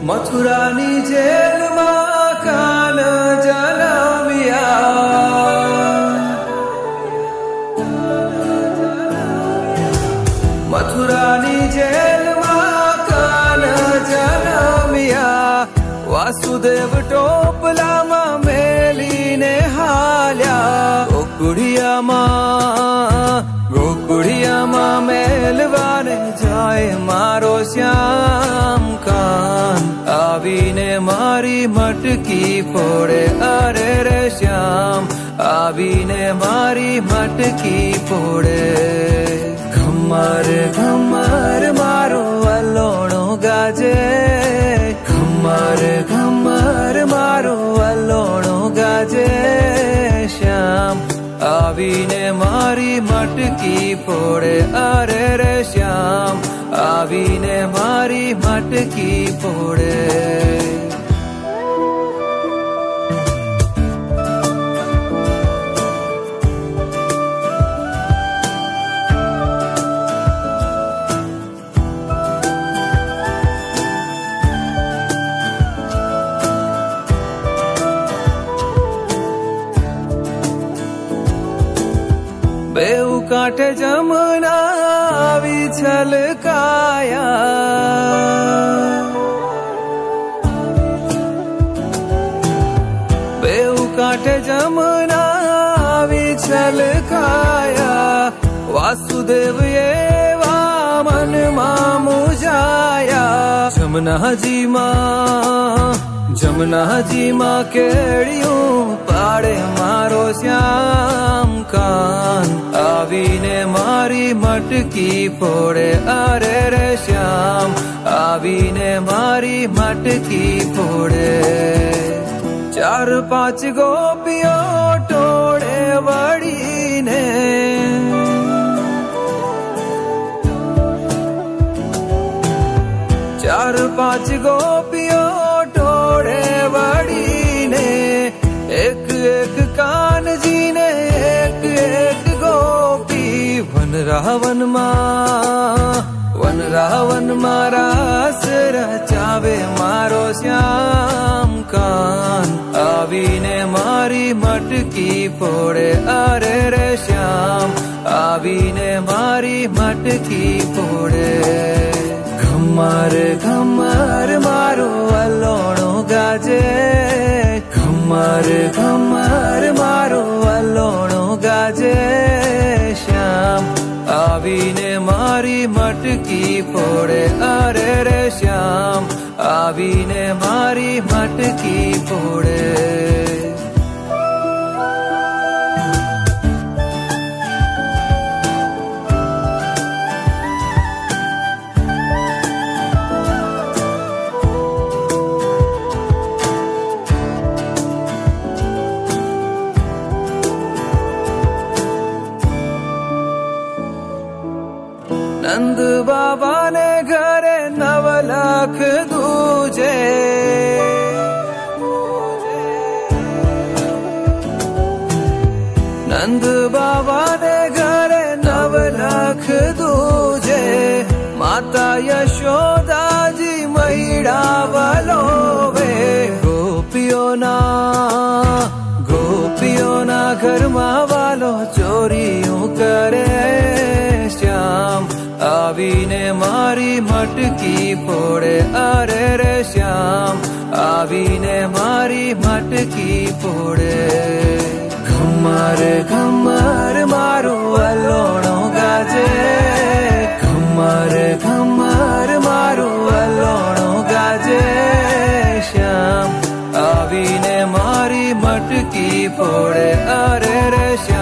મથુરાની જેલમાં કાન જન્મ્યા, મથુરાની જેલમાં કાન જન્મ્યા. વાસુદેવ ટોપલામાં મેલીને હાલ્યા. ગોકુળિયામાં મેલવાને જાય મારો શ્યામ કાન. આવીને મારી મટકી ફોડે, અરે રે શ્યામ આવીને મારી મટકી ફોડે. ઘમર ઘમર મારો વલોણો ગાજે, ઘમર ઘમર મારો વલોણો ગાજે. શ્યામ આવીને મારી મટકી ફોડે, અરે રે શ્યામ આવીને મારી મટકી ફોડે. બેઉ કાંઠે જમના આવી છલકાયા. બેઉ કાંઠે જમના આવી છલકાયા. વાસુદેવ એવા મનમાં મૂંઝાયા. જમનાજીમાં કેળિયું પાડે મારો શ્યામ કાન. આવીને મારી મટકી ફોડે, અરે રે શ્યામ આવીને મારી મટકી ફોડે. 4-5 ગોપીઓ ટોળે વળીને, 4-5 ગોપીઓ ટોળે વળીને. એક એક કાનજીને એક એક ગોપી. વનરાવનમાં રાસ રચાવે મારો શ્યામ કાન. આવીને મારી મટકી ફોડે, અરે રે શ્યામ આવીને મારી મટકી ફોડે. ઘમર ઘમર મારો વલોણો ગાજે, ઘમર ઘમર મારો વલોણો ગાજે. શ્યામ આવીને મારી મટકી ફોડે, અરે રે શ્યામ આવીને મારી મટકી ફોડે. નંદ બાબાને ઘરે 9 લાખ દૂજે. નંદ બાબાને ઘરે 9 લાખ દૂજે. માતા યશોદાજી મૈડા વલોવે. ગોપીઓના ઘરમાં વાલો ચોરીયું કરે. શ્યામ આવીને મારી મટકી ફોડે, અરે રે શ્યામ આવીને મારી મટકી ફોડે. ઘમર ઘમર મારો વલોણો ગાજે, ઘમર ઘમર મારો વલોણો ગાજે. શ્યામ આવીને મારી મટકી ફોડે, અરે રે શ્યામ